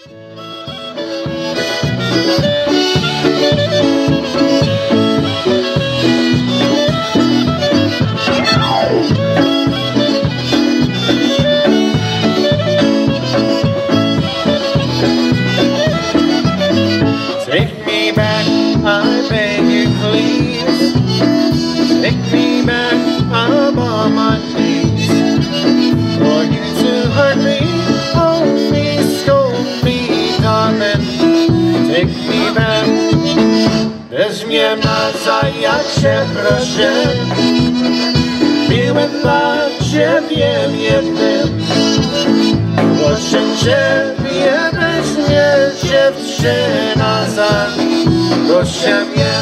Take me back, I beg you please. Take me back, I'm on my knees. For you to hurt me, hold me, scold me, darling. Take me back. Weźmie maza, jak się proszę. Miłem dla ciebie jednym. Proszę ciebie, weźmie dziewczyna za do siebie.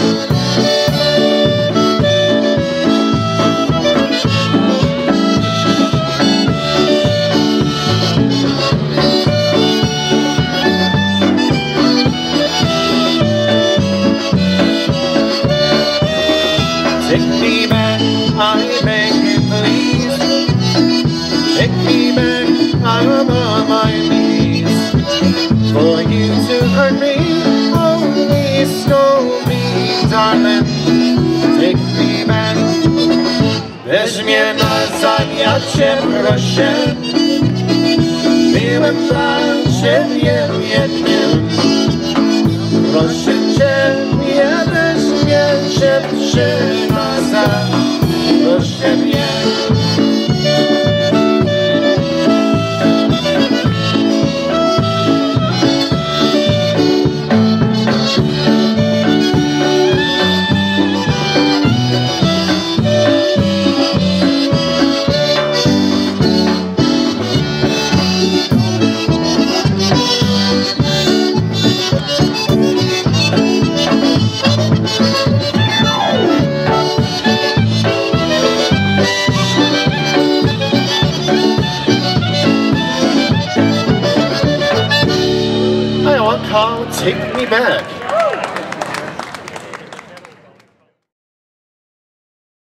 Take me back, I beg you please. Take me back, I'm on my knees. For you to hurt me, hold me, scold me, darling. Take me back. Weź mnie nazad, ja cię proszę. Byłem dla ciebie jednym. Proszę ciebie, weź mnie dziewczyna za do siebie. Call Take Me Back.